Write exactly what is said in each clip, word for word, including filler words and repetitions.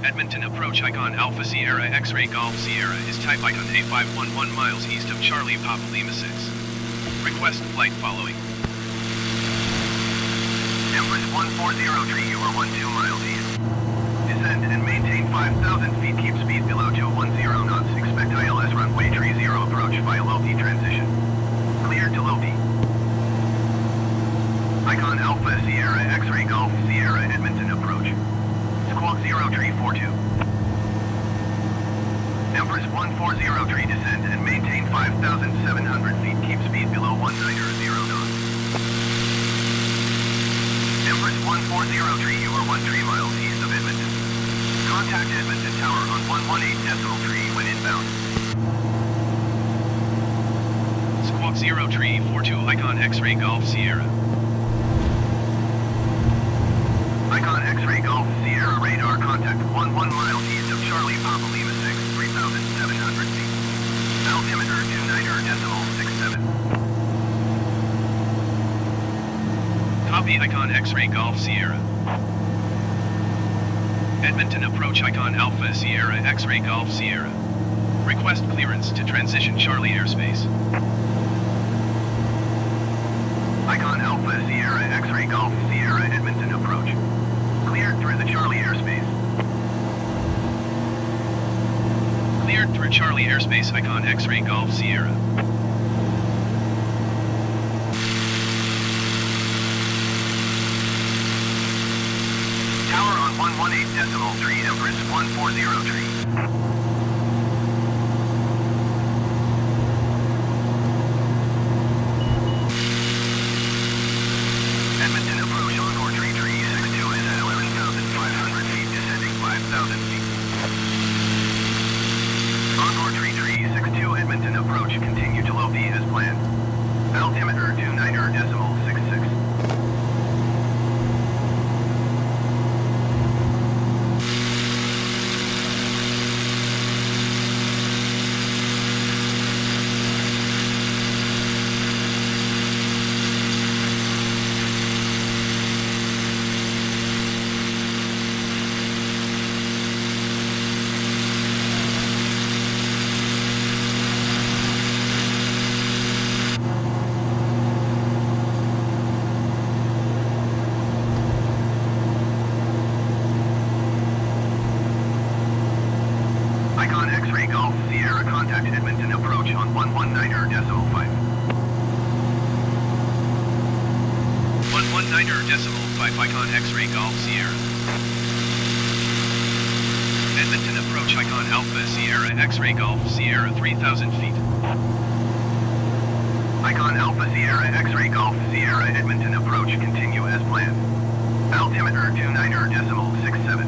Edmonton approach icon Alpha Sierra X-Ray Golf Sierra is type icon A five one one miles east of Charlie Papa Lima six. Request flight following. Empress one four zero tree, you are one two miles east. Descend and maintain five thousand feet, keep speed below two one zero knots, expect I L S runway tree zero approach via Lopi transition. Cleared to Lopi. Icon Alpha Sierra X-Ray Golf Sierra Edmonton approach. Squawk zero tree four two. Empress one four zero tree, descend and maintain five thousand seven hundred feet, keep speed below one nine zero knots. Empress one four zero tree, you are one three miles east of Edmonton. Contact Edmonton Tower on one one eight decimal tree when inbound. Squawk zero tree four two icon X-Ray Golf Sierra. Icon X-Ray Golf Sierra radar contact one one miles east of Charlie Papa Lima six, three thousand seven hundred feet. Altimeter two nine decimal six seven. Copy icon X-Ray Golf Sierra. Edmonton approach icon Alpha Sierra X-Ray Golf Sierra. Request clearance to transition Charlie airspace. Icon Alpha Sierra X-Ray Golf Sierra Edmonton approach. Cleared through the Charlie airspace. Cleared through Charlie airspace icon X-Ray Golf Sierra. Tower on one one eight decimal three, Empress one four zero tree. Edmonton approach Encore tree tree six two is at eleven thousand five hundred feet, descending five thousand feet. Encore tree tree six two Edmonton approach, continue to Lopi as planned. Altimeter two nine decimal six six. Icon X-Ray Golf Sierra contact Edmonton approach on one one nine decimal five. one one nine decimal five icon X-Ray Golf Sierra. Edmonton approach icon Alpha Sierra X-Ray Golf Sierra three thousand feet. Icon Alpha Sierra X-Ray Golf Sierra Edmonton approach, continue as planned. Altimeter two nine decimal six seven.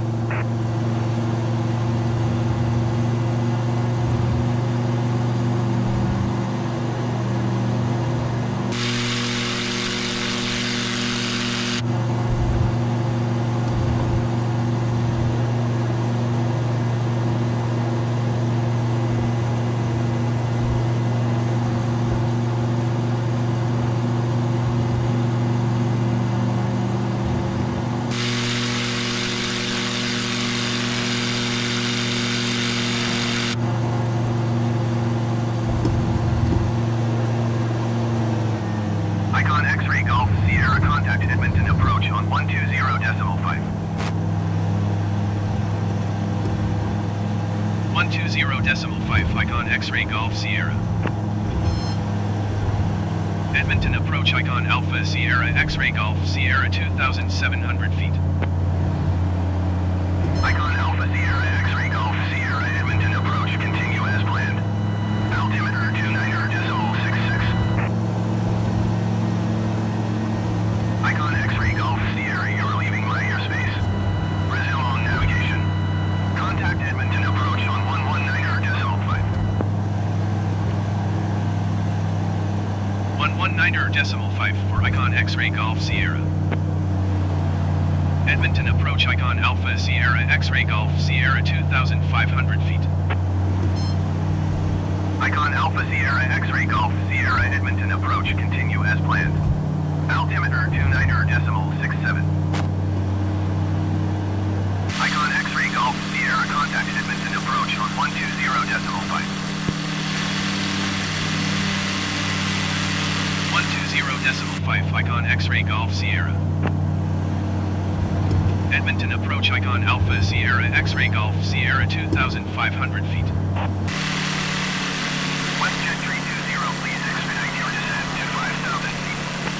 Icon X-Ray Golf Sierra contact Edmonton approach on one two zero decimal five. one two zero decimal five icon X-Ray Golf Sierra. Edmonton approach icon Alpha Sierra X-Ray Golf Sierra two thousand seven hundred feet. Icon Alpha Sierra X-Ray Golf Sierra Edmonton approach, continue as planned. Altimeter two nine decimal six six. Icon X-Ray Golf Sierra, you are leaving my airspace. Resume on navigation. Contact Edmonton approach on one one nine decimal five. one one nine decimal five for icon X-Ray Golf Sierra. Edmonton approach icon Alpha Sierra X-Ray Golf Sierra two thousand five hundred feet. Icon Alpha Sierra X-Ray Golf Sierra Edmonton approach, continue as planned. Altimeter two nine decimal six seven. Icon X-Ray Golf Sierra decimal five. one two zero decimal five, Icon X-Ray Golf Sierra. Edmonton approach icon Alpha Sierra X-Ray Golf Sierra two thousand five hundred feet. WestJet three two zero, please expedite your descent to five thousand feet.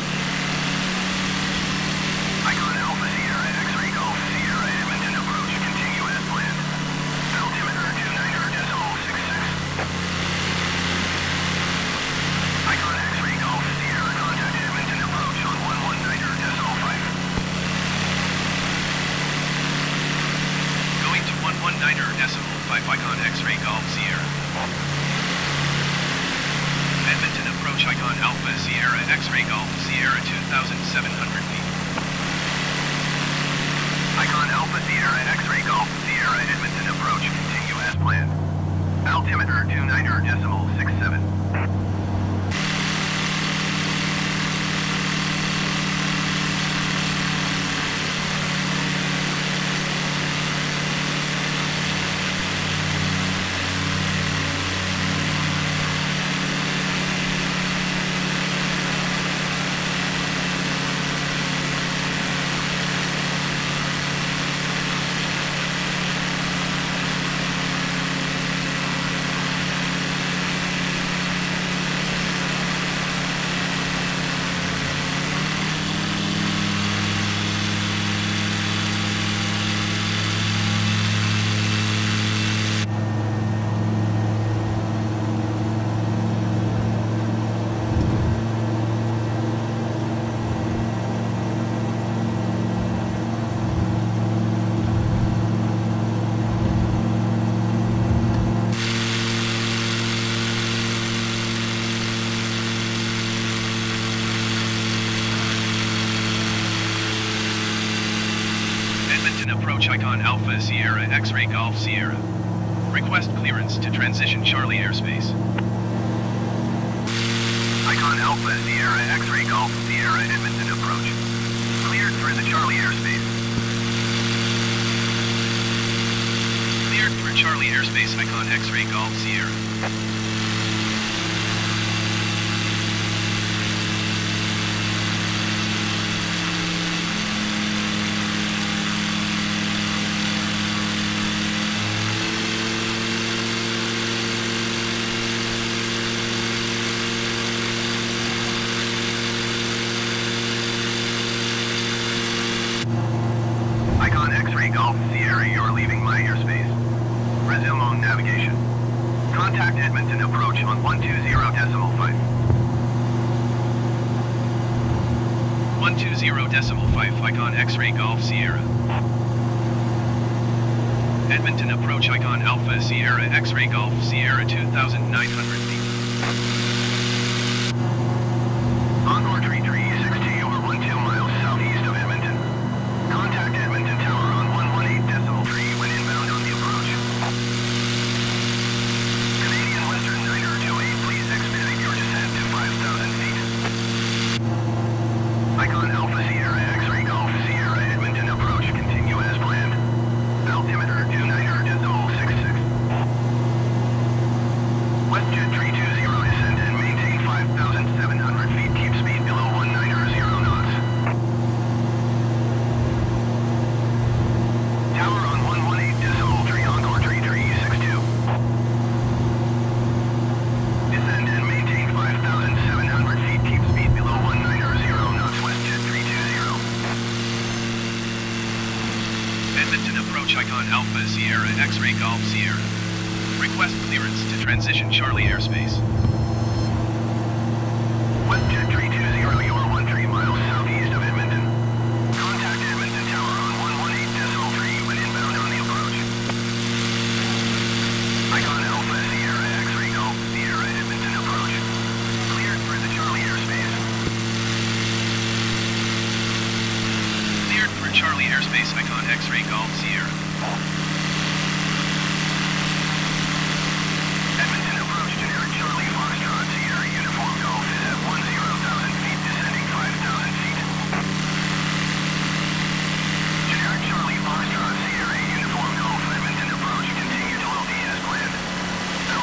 Icon Alpha Sierra X-Ray Golf Sierra Edmonton approach, continue as planned. Altimeter two nine zero decimal six six. Icon X-Ray Golf Sierra contact Edmonton approach on one one nine zero decimal five. Going to one one nine zero decimal five, Icon X-Ray Golf Sierra. Edmonton approach icon Alpha Sierra X-Ray Golf Sierra two thousand seven hundred feet. Icon Alpha Sierra X-Ray Golf Sierra Edmonton approach, continue as planned. Altimeter two nine zero decimal six seven. Approach icon Alpha Sierra X-Ray Golf Sierra. Request clearance to transition Charlie airspace. Icon Alpha Sierra X-Ray Golf Sierra Edmonton approach. Cleared through the Charlie airspace. Cleared through Charlie airspace, icon X-Ray Golf Sierra. Golf Sierra, you're leaving my airspace. Resume on navigation. Contact Edmonton approach on one two zero decimal five. one two zero decimal five, icon X-Ray Golf Sierra. Edmonton approach icon Alpha Sierra X-Ray Golf Sierra two thousand nine hundred feet. Encore three three six T over one two miles southeast of Edmonton. Contact Edmonton Tower on one one eight decimal three when inbound on the approach. Canadian Western nine zero two eight, please expedite your descent to five thousand feet. Icon Alpha Sierra X-Ray Golf Sierra Edmonton approach, continue as planned. Altimeter two nine zero decimal six six. WestJet three two zero descend and maintain five thousand seven hundred feet, keep speed below one nine zero knots. Tower on one one eight decimal three, Encore three three six two. Descend and maintain five thousand seven hundred feet, keep speed below one nine zero knots, WestJet three two zero. Edmonton approach icon Alpha Sierra X-Ray Golf Sierra. Request clearance to transition Charlie airspace. WestJet three two zero, you're one three miles southeast of Edmonton. Contact Edmonton Tower on one one eight decimal three when inbound on the approach. Icon Alpha Sierra X-Ray Golf Sierra Edmonton approach. Cleared through the Charlie airspace. Cleared through Charlie airspace, icon X-Ray Golf Sierra. Edmonton approach, generic Charlie Foxtrot Sierra Uniform Golf is at one zero thousand feet, descending five thousand feet. Generic Charlie Foxtrot Sierra Uniform Golf, Edmonton approach, continue to L D as planned.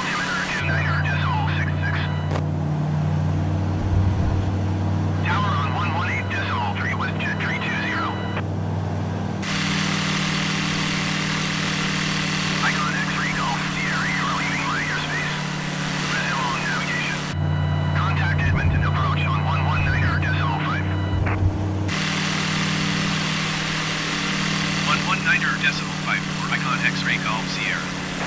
niner decimal five four, Icon X-ray Golf Sierra.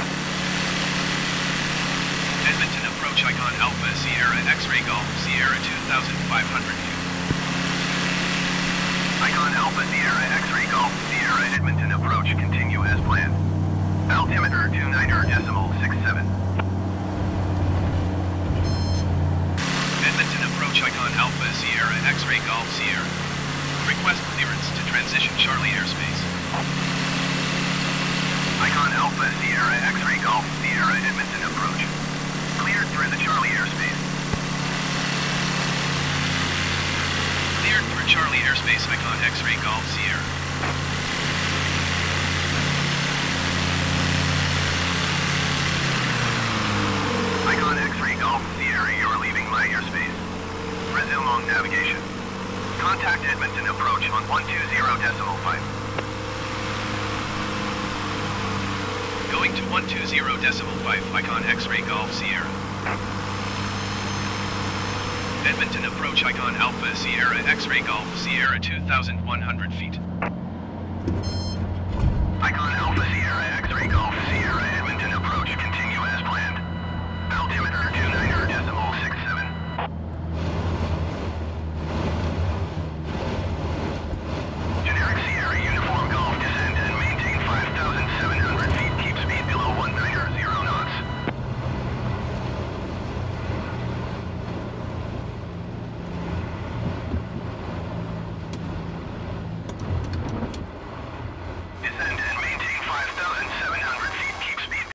Edmonton approach Icon Alpha Sierra X-ray Golf Sierra two thousand five hundred feet. Icon Alpha Sierra X-ray Golf Sierra Edmonton approach continue as planned. Altimeter two niner decimal six seven. Edmonton approach Icon Alpha Sierra X-ray Golf Sierra. Request clearance to transition Charlie airspace. Icon Alpha Sierra X-ray Golf Sierra Edmonton approach. Cleared through the Charlie airspace. Cleared through Charlie airspace, Icon X-ray Golf Sierra. Icon X-ray Golf Sierra, you're leaving my airspace. Resume on navigation. Contact Edmonton approach on one two zero decimal five. Going to one two zero decimal five, Icon X-ray Golf Sierra. Edmonton approach Icon Alpha Sierra X-ray Golf Sierra two thousand one hundred feet. Icon Alpha Sierra X-ray Golf